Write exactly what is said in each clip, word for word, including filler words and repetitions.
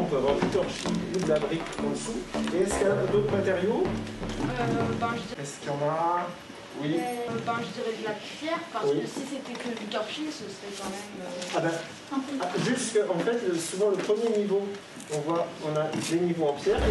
peut avoir du torchis ou de la brique en dessous. Et est-ce qu'il y a d'autres matériaux? euh, ben, je dirais... Est-ce qu'il y en a? Oui. Euh, ben, je dirais de la pierre, parce oui. que si c'était que du torchis, ce serait quand même... Euh... Ah ben, ah, jusque, en fait, souvent le premier niveau, on voit, on a des niveaux en pierre.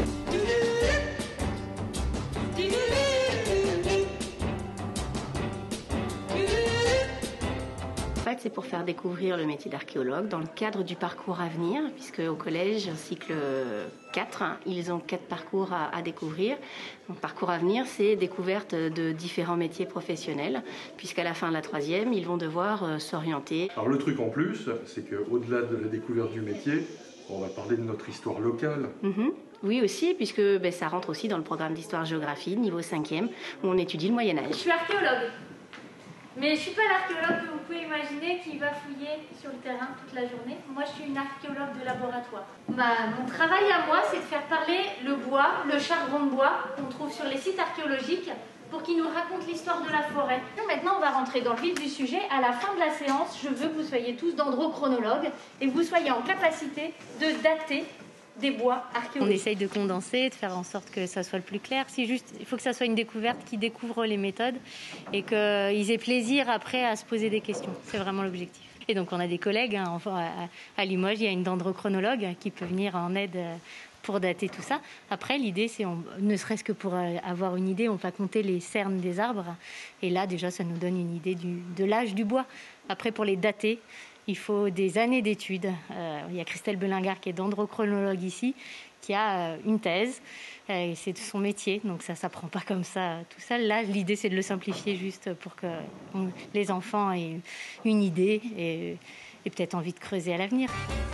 En fait, c'est pour faire découvrir le métier d'archéologue dans le cadre du parcours à venir, puisque au collège, cycle quatre, ils ont quatre parcours à, à découvrir. Donc, parcours à venir, c'est découverte de différents métiers professionnels, puisqu'à la fin de la troisième, ils vont devoir euh, s'orienter. Alors le truc en plus, c'est qu'au-delà de la découverte du métier, on va parler de notre histoire locale. Mm-hmm. Oui aussi, puisque ben, ça rentre aussi dans le programme d'histoire-géographie, niveau cinquième, où on étudie le Moyen-Âge. Je suis archéologue. Mais je ne suis pas l'archéologue que vous pouvez imaginer qui va fouiller sur le terrain toute la journée. Moi, je suis une archéologue de laboratoire. Ma, mon travail à moi, c'est de faire parler le bois, le charbon de bois qu'on trouve sur les sites archéologiques pour qu'il nous raconte l'histoire de la forêt. Maintenant, on va rentrer dans le vif du sujet. À la fin de la séance, je veux que vous soyez tous dendrochronologues et que vous soyez en capacité de dater des bois archéologiques. On essaye de condenser, de faire en sorte que ça soit le plus clair. Si juste, il faut que ça soit une découverte qui découvre les méthodes et qu'ils aient plaisir après à se poser des questions. C'est vraiment l'objectif. Et donc on a des collègues, hein, enfin, à Limoges, il y a une dendrochronologue qui peut venir en aide pour dater tout ça. Après, l'idée, c'est, on, ne serait-ce que pour avoir une idée, on va compter les cernes des arbres. Et là, déjà, ça nous donne une idée du, de l'âge du bois. Après, pour les dater, il faut des années d'études. Euh, il y a Christelle Belingard qui est dendrochronologue ici, qui a euh, une thèse. Euh, c'est son métier, donc ça ne s'apprend pas comme ça tout seul. Là, l'idée, c'est de le simplifier juste pour que on, les enfants aient une idée et, et peut-être envie de creuser à l'avenir.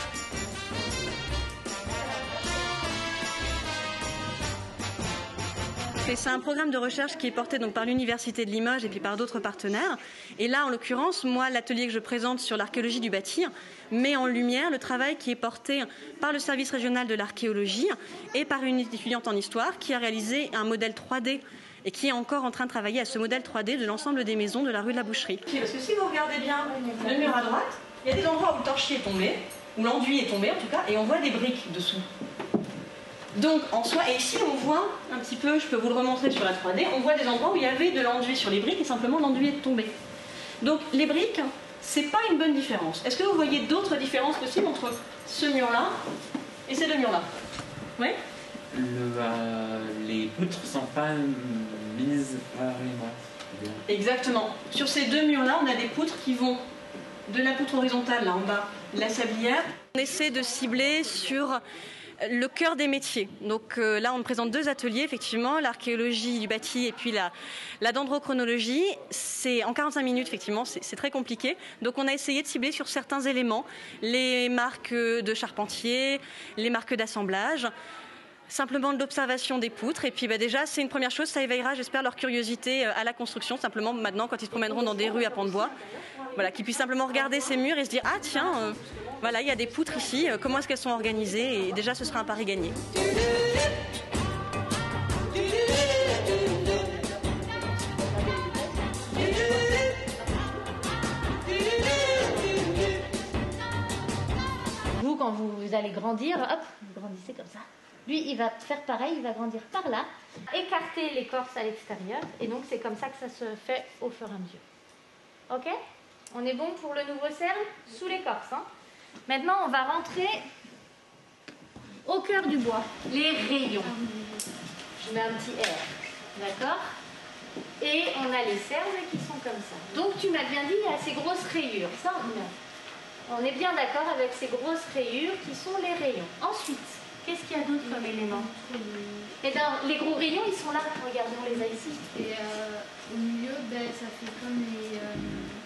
C'est un programme de recherche qui est porté donc par l'Université de Limoges et puis par d'autres partenaires. Et là, en l'occurrence, moi, l'atelier que je présente sur l'archéologie du bâti met en lumière le travail qui est porté par le service régional de l'archéologie et par une étudiante en histoire qui a réalisé un modèle trois D et qui est encore en train de travailler à ce modèle trois D de l'ensemble des maisons de la rue de la Boucherie. Parce que si vous regardez bien le mur à droite, il y a des endroits où le torchis est tombé, où l'enduit est tombé en tout cas, et on voit des briques dessous. Donc en soi, et ici on voit un petit peu, je peux vous le remontrer sur la trois D, on voit des endroits où il y avait de l'enduit sur les briques et simplement l'enduit est tombé. Donc les briques, c'est pas une bonne différence. Est-ce que vous voyez d'autres différences possibles entre ce mur-là et ces deux murs-là? Oui. Le, euh, les poutres ne sont pas mises par les mains. Exactement. Sur ces deux murs-là, on a des poutres qui vont de la poutre horizontale, là en bas, la sablière. On essaie de cibler sur le cœur des métiers. Donc euh, là, on présente deux ateliers, effectivement, l'archéologie du bâti et puis la, la dendrochronologie. C'est en quarante-cinq minutes, effectivement, c'est très compliqué. Donc on a essayé de cibler sur certains éléments, les marques de charpentier, les marques d'assemblage, simplement de l'observation des poutres. Et puis bah, déjà, c'est une première chose, ça éveillera, j'espère, leur curiosité à la construction, simplement maintenant, quand ils se promèneront dans des rues à pans de bois. Voilà, qu'ils puissent simplement regarder ces murs et se dire « Ah tiens, euh, voilà, il y a des poutres ici, euh, comment est-ce qu'elles sont organisées ?» Et déjà, ce sera un pari gagné. Vous, quand vous, vous allez grandir, hop, vous grandissez comme ça. Lui, il va faire pareil, il va grandir par là, écarter l'écorce à l'extérieur, et donc c'est comme ça que ça se fait au fur et à mesure. Ok ? On est bon pour le nouveau cerne sous l'écorce. Hein. Maintenant, on va rentrer au cœur du bois, les rayons. Je mets un petit R, d'accord? Et on a les cernes qui sont comme ça. Donc, tu m'as bien dit, il y a ces grosses rayures. Ça, on est bien d'accord avec ces grosses rayures qui sont les rayons. Ensuite, qu'est-ce qu'il y a d'autre comme élément? Et bien, les gros rayons, ils sont là. Regardez, on les a ici. Et euh, au milieu, ben, ça fait comme les... Euh...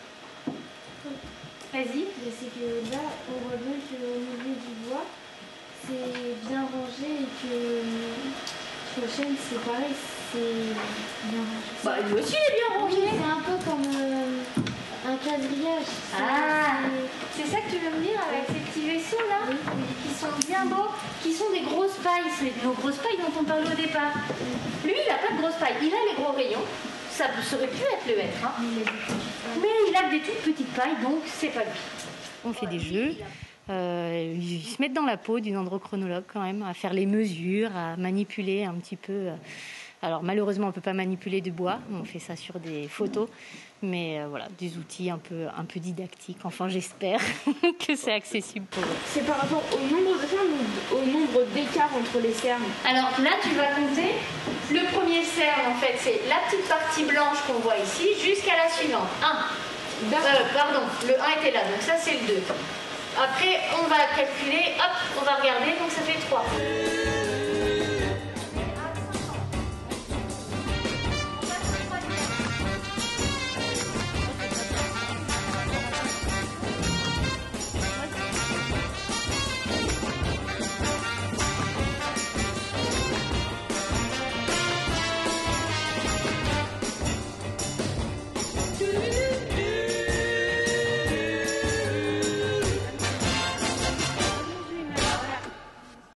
Vas-y. C'est que là, on voit bien qu'au milieu du bois, c'est bien rangé et que sur le chêne, c'est pareil, c'est bien rangé. Bah, lui aussi, il est bien rangé. Oui, c'est un peu comme euh, un quadrillage. Ah, c'est ça que tu veux me dire avec ces petits vaisseaux là, oui, oui, qui sont bien beaux, qui sont des grosses pailles. C'est nos grosses pailles dont on parlait au départ. Lui, il n'a pas de grosses pailles, il a les gros rayons. Ça aurait pu être le être, hein. Mais il a des toutes petites pailles, donc c'est pas lui. On fait des jeux. Euh, ils se mettent dans la peau du dendrochronologue quand même, à faire les mesures, à manipuler un petit peu. Alors malheureusement, on ne peut pas manipuler du bois, on fait ça sur des photos, mais euh, voilà, des outils un peu, un peu didactiques. Enfin, j'espère que c'est accessible pour eux. C'est par rapport au nombre de cernes ou au nombre d'écarts entre les cernes? Alors là, tu vas compter. Le premier cerne, en fait, c'est la petite partie blanche qu'on voit ici jusqu'à la suivante. un. Euh, pardon, le un était là, donc ça c'est le deux. Après, on va calculer, hop, on va regarder, donc ça fait trois.